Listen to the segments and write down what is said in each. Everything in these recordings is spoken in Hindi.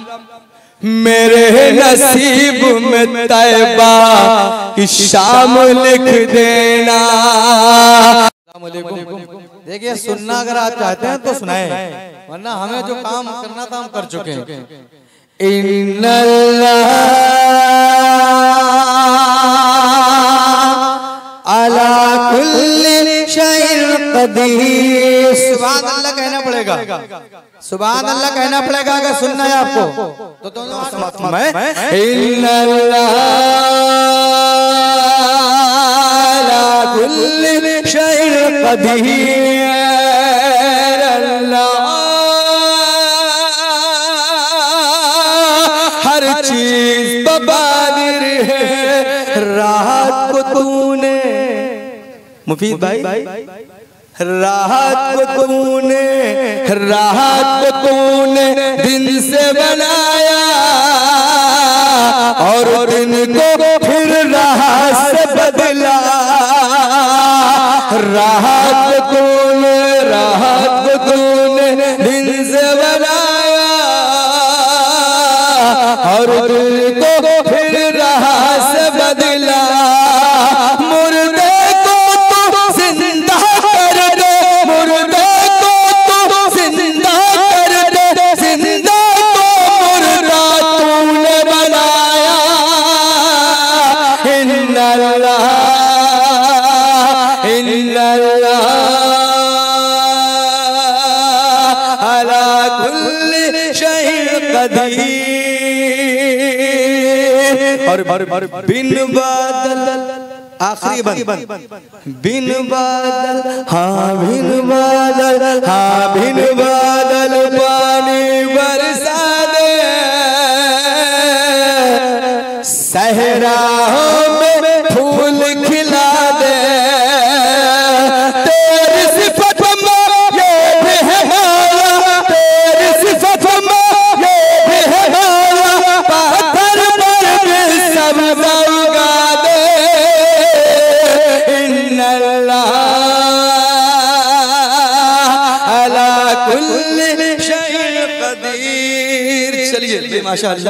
मेरे नसीब में तैबा की शाम लिख देना। देखिए सुनना अगर आप चाहते हैं तो सुनाएं, वरना हमें जो काम करना था हम कर चुके हैं। इन्नल्लाह अला कुल्ली शैइन कदीर। सुभान अल्लाह कहना पड़ेगा, सुभान अल्लाह कहना पड़ेगा अगर सुनना है आपको तो दोनों मैं इन्नल्लाह अला कुल्ली शैइन कदीर। अल्लाह हर चीज पर कादिर है। राहत को तूने मुफीद भाई, राहत को तूने दिन से बनाया और दिन को फिर राहत से बदला। राहत को तूने दिन से बनाया और दिन को फिर राहत से बदला। और बिन बादल आखिरी बंद बिन बादल हाँ बिन बादल पानी बरसा दे। सहराओं में फूल खिला दे। तेरी सिफत में ये भी है मौला, तेरी सिफत में ये भी है मौला। पाथर पर भी सब उगा दे। इन्नल्लाह अला कुल्ली शैइन कदीर। चलिए माशाअल्लाह।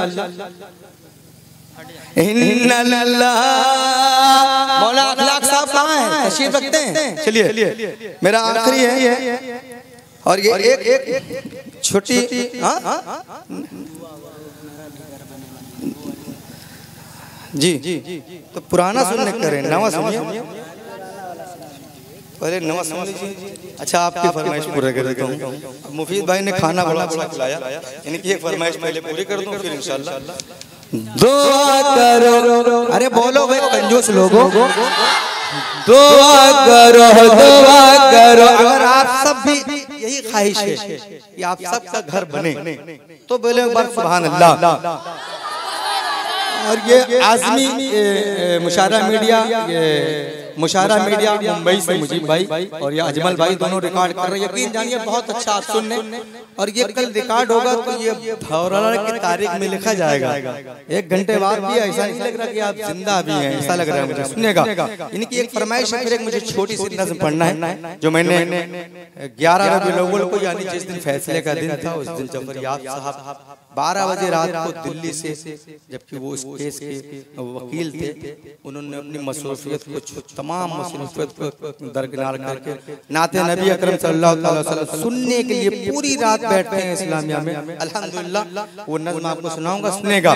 इन्नल्लाह मौला अखलाक साहब कहाँ हैं? तशरीफ रखते हैं। चलिए मेरा आखिरी है और ये एक छोटी जी तो पुराना सुनने करें, नवा सुनिए। पहले नवा सुन लीजिए। अच्छा आपकी फरमाइश पूरा कर देता हूँ। मुफीद भाई ने खाना बड़ा खिलाया, इनकी एक फरमाइश पहले पूरी कर दूँ फिर इंशाल्लाह। दुआ करो, अरे बोलो भाई कंजूस लोगों, दुआ करो। अगर आप सब भी यही ख्वाहिश है कि आप सबका घर बने तो बोले एक बार सुभान अल्लाह। और ये आज़मी मुशारा मीडिया मुंबई से मुजीब भाई और ये अजमल भाई दोनों रिकॉर्ड कर रहे हैं। यकीन जानिए बहुत अच्छा आप सुनने। और ये कल रिकॉर्ड होगा तो ये भौरा की तारीख में लिखा जाएगा। 1 घंटे बाद भी ऐसा नहीं लग रहा कि आप जिंदा भी हैं, ऐसा लग रहा है मुझे। सुनेगा इनकी एक फरमाइश है, फिर एक मुझे छोटी सी नज़्म पढ़ना है जो मैंने 11 रबीउल अव्वल को यानी जिस दिन फैसले का दिन था उस दिन जफर याब साहब 12 बजे रात को दिल्ली से, जबकि वो इस केस के वकील थे, उन्होंने अपनी मसरूफियत को तमाम मसरूफियत को दरकिनार करके नाते नबी अकरम सल्लल्लाहु अलैहि वसल्लम सुनने के लिए पूरी रात बैठते हैं इस्लामिया में। अल्हम्दुलिल्लाह वो नज़्म आपको सुनाऊंगा, सुनेगा।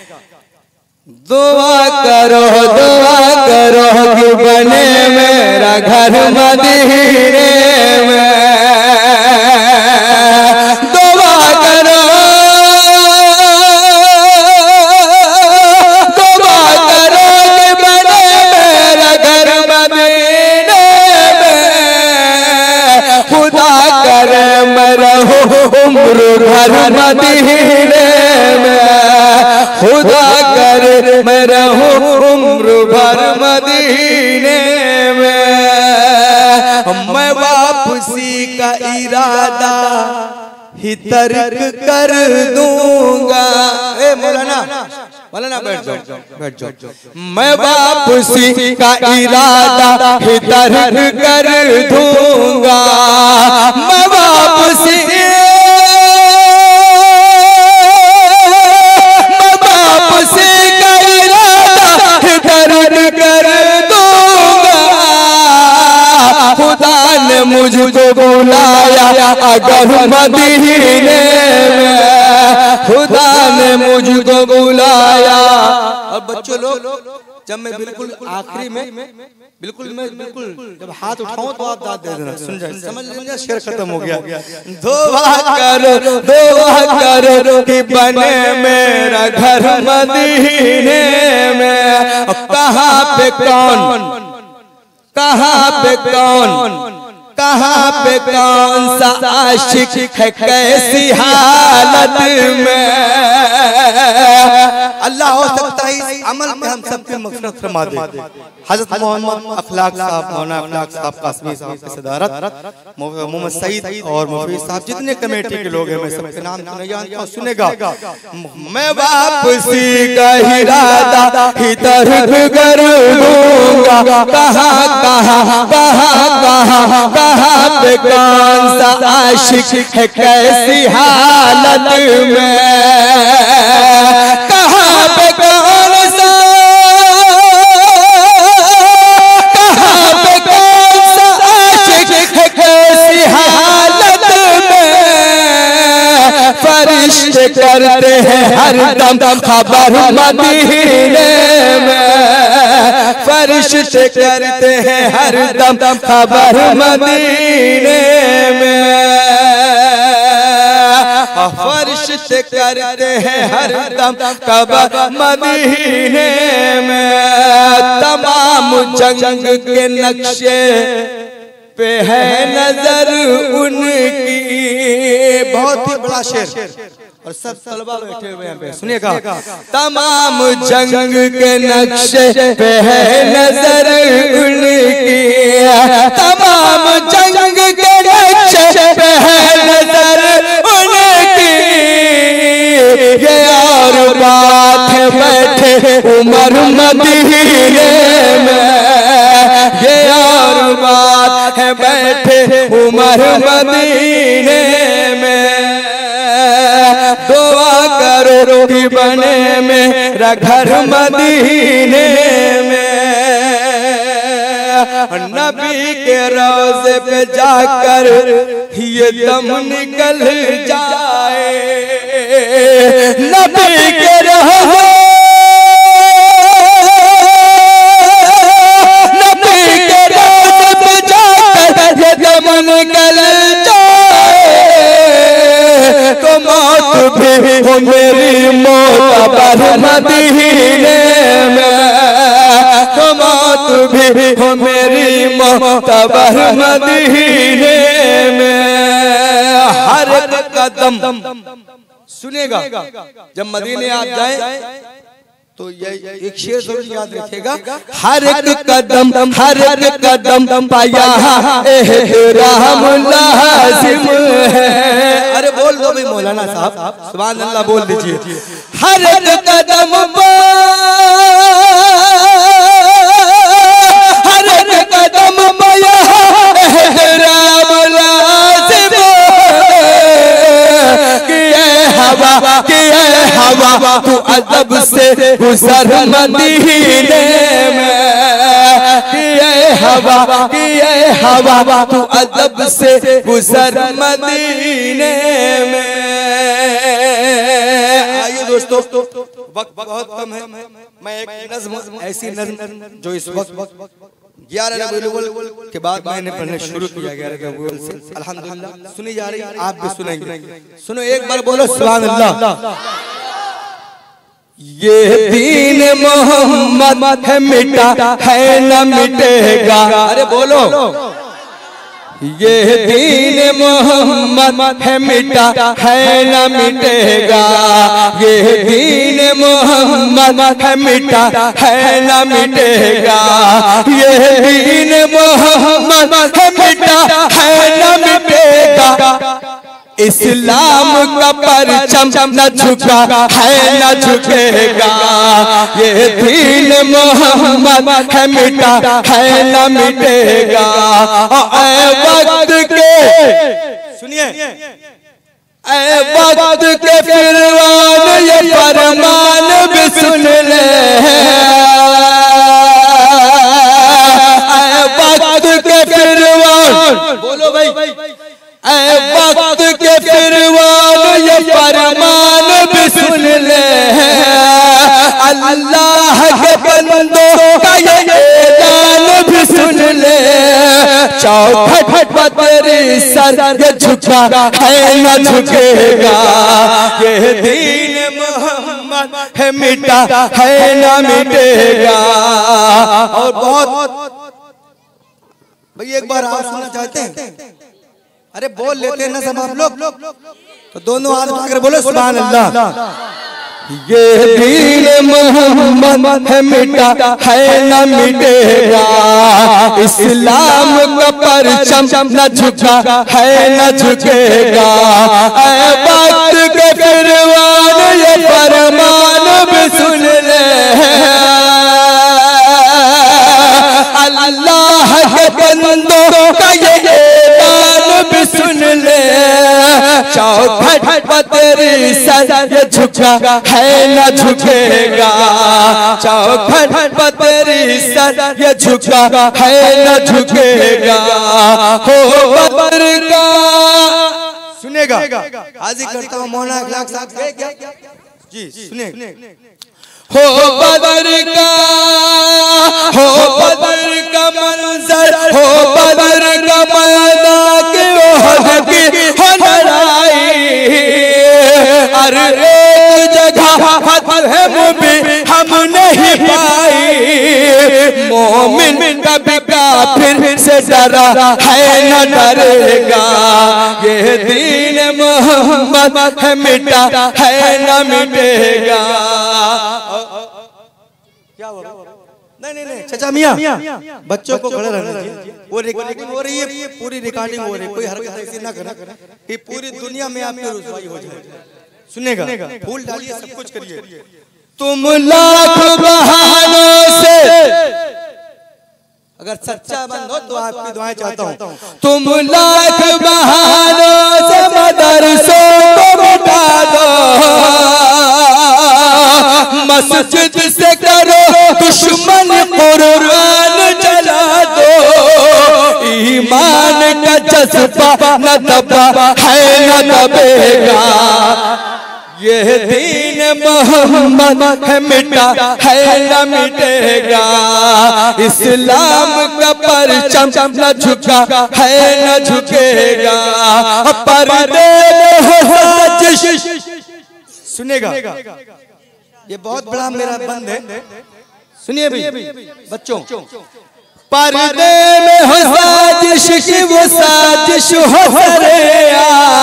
दुआ करो कि बने मेरा घर मदीने में। दुआ करो कि बने मेरा घर मदीने में। खुदा करे मैं रहूं उम्र भर मदीने में। खुदा करे मैं रहूं उम्र भर मदीने में। मैं वापसी का इरादा ही तर्क कर दूंगा। मौलाना बैठ जाओ। मैं वापसी का इरादा ही तर्क कर दूंगा। मैं वापसी ने मुझको बुलाया अगर मदीने में, खुदा ने मुझको बुलाया। और बच्चों लोग जब मैं बिल्कुल आखिरी में बिल्कुल जब हाथ उठाऊं तो आप दाद दे देना, सुन जाए, समझ लीजिए शेर खत्म हो गया। दुआ करो कि बने मेरा घर मदीने में। कहाँ पे कौन सा आशिक है कैसी हालत में। अल्लाह हो सकता है इस अमल में हम सबके मग़फ़िरत फरमा दे। हज़रत मोहम्मद अखलाक साहब, मौलाना अखलाक साहब, कासमी साहब की सदारत, मोहम्मद सईद और मुफीद साहब, जितने कमेटी के लोग हैं, मैं सबके नाम नहीं जानता हूं, सुनेगा। मैं वापसी का इरादा इधर कर दूंगा, कहाँ पे कौन सा आशिक है कैसी हालत में। कहाँ पे कौन सा आशिक है कैसी हालत में। फरिश्ते करते हैं हरदम खबर मदीने में, फरिश्ते करते हैं हरदम खबर मदीने में, फरिश्ते करते हैं हरदम खबर मदीने में। तमाम जंग के नक्शे पे है नजर उनकी। बहुत ही बड़ा शेर और सब तलबा बैठे हुए हैं, सुनिएगा। तमाम जंग के नक्शे पे है नजर उनकी, तमाम जंग के नक्शे पे है नजर उनकी। ये और बात है बैठे उमर मदीने में, ये और बात है बैठे उमर मदीने में। दुआ करो कि बने मेरा घर मदीने में। नबी के रोज़े पे जाकर ये दम निकल जाए, नबी के रोज़े पे जाकर ये दम निकल जाए। तो मौत भी हो मेरी मोतबर मदीने में, तो मौत भी हो मेरी मोतबर मदीने में। हर कदम सुनेगा, जब मदीने आप जाए तो ये एक शेर जरूर याद रखिएगा। हर एक कदम पाया एहराम लाजिम है। अरे बोल दो भाई मौलाना साहब, सुभान अल्लाह बोल दीजिए। हर एक कदम पाया एहराम लाजिम हवा तू अदब से गुजर मदीने में। हवा तू अदब से गुजर मदीने में। आइए दोस्तों, वक्त बहुत कम है, मैं एक नज़्म, ऐसी नज़्म जो इस वक्त 11 रबीउल अव्वल के बाद मैंने पढ़ने शुरू किया, 11 रबीउल अव्वल से अल्हम्दुलिल्लाह सुनी जा रही, आप भी सुनेंगे। सुनो एक बार बोलो सुभान अल्लाह। ये दीन मोहम्मद है मिटा है न मिटेगा। अरे बोलो, ये दीन मोहम्मद है मिटा है न मिटेगा। ये दीन मोहम्मद है मिटा है न मिटेगा। ये दीन मोहम्मद है मिटा है न मिटेगा। इस्लाम का परचम न झुका है न झुकेगा। ये दीन मोहम्मद है मिटा है न मिटेगा। ऐ वक्त के सुनिए, ऐ वक्त के फिरमान ये फरमान भी सुन ले। ऐ वक्त के फिरमान अल्लाह के बंदों का ये ऐलान भी सुन ले, चौखट पर तेरी सर ये झुका है न झुकेगा, ये दीन मोहम्मद है मिटा है न मिटेगा। और बहुत भाई एक बार आप सुनना चाहते हैं? अरे बोल लेते हैं ना सब आप लोग, तो दोनों हाथ उठाकर बोलो सुभान अल्लाह। ये दीन मोहम्मद है मिटा है न मिटेगा, इस्लाम का परचम न झुका है न झुकेगा। ऐ वक्त के फिरमान ये फरमान भी सुन ले, अल्लाह के बंदों का ये ऐलान भी सुन ले, चौखट पर तेरी सर ये झुका है न झुकेगा, चौखट पर तेरी सर ये झुका है न झुकेगा। हो बदर का सुनेगा, हाजिर करता हूँ मौलाना अखलाक साहब जी, सुनिए। हो बदर का, हो बदर का मंजर, हो बदर का मैदान के ओहद की हो लड़ाई, हर एक जगह फतह भी हम नहीं पाई, मोमिन कभी काफिर से डरा है न डरेगा, ये दीन मोहम्मद है मिटा है न मिटेगा। क्या हुआ? नहीं चाचा मियां, बच्चों को खड़े रहना चाहिए। वो रिकॉर्डिंग हो रही है, पूरी रिकॉर्डिंग हो रही है, कोई हरकत ऐसी ना करे कि पूरी दुनिया में आपकी रुसवाई हो जाए। सुनेगा, फूल डालिए, सब कुछ करिए। तुम लाख बहानों से, अगर सच्चा बंद हो तो आपकी दुआएं चाहता हूँ। तुम लाख बहानों से मदरसों को मिटा दो, मस्जिद से करो दुश्मन कुरान जला दो, ईमान का जज्बा न दबा है न दबेगा, ये दीन मोहम्मद है मिटा है न मिटेगा, इस्लाम का परचम न झुका है न झुकेगा। पर्दे में साजिश, सुनेगा, ये बहुत बड़ा मेरा बंद है, सुनिए भाई बच्चों। पर्दे में हो साजिश की वो साजिश हो सरेआम,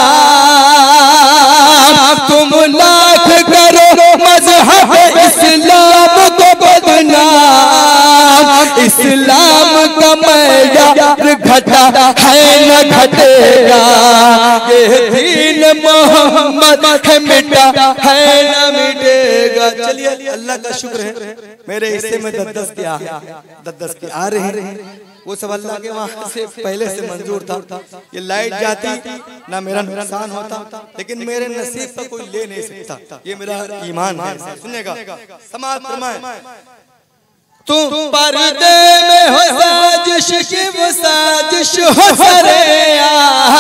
तुम लाख करो मजहब इस्लाम को बदनाम, इस्लाम का मैयार घटा है न घटेगा, ये दीन मोहम्मद है मिटा है न मिटेगा। चलिए अल्लाह का शुक्र है, मेरे हिस्से में 10-10 के आ रहे हैं, वो सब अल्लाह के वहाँ से पहले से मंजूर था। ये लाइट जाती ना मेरा नुकसान होता, लेकिन मेरे नसीब का कोई ले नहीं सकता, ये मेरा ईमान है। सुनेगा, समाज फरमाए। तुम पर्दे में हो साजिश की वो साजिश हो सरेआम,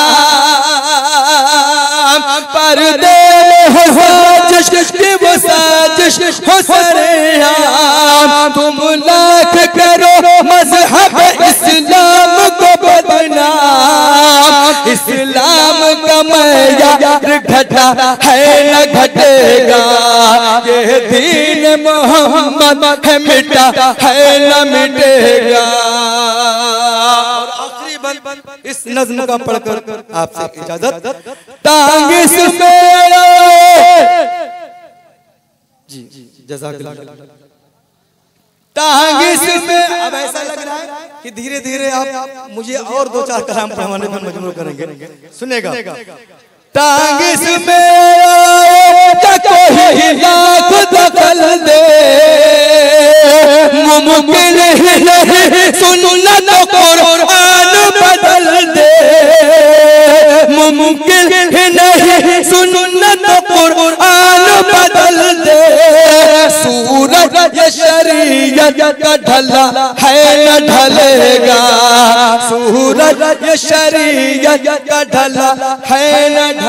पर्दे में हो साजिश की वो साजिश हो सरेआम, तुम लाख करो मजहब इस्लाम को बदनाम, इस्लाम का मैयार घटा है न घटेगा, ये दीन मोहम्मद है मिटा है न मिटेगा। और आखिरी बंद इस नज़्म का पढ़कर आपसे इजाजत। टांगिस मेरा जी जज़ाकल्लाह। टांगिस में अब ऐसा लग रहा है कि धीरे धीरे आप मुझे और 2-4 कलाम पढ़वाने पर मजबूर करेंगे। सुनेगा, टांगिस में कोई लाख दखल दे, मुमकिन ही नहीं सुन्नत कुरान बदल दे, मुमकिन ही नहीं सुन्नत कुरान बदल दे, सूरज ये शरीयत का ढला है न ढलेगा, सूरज ये शरीयत का ढला है न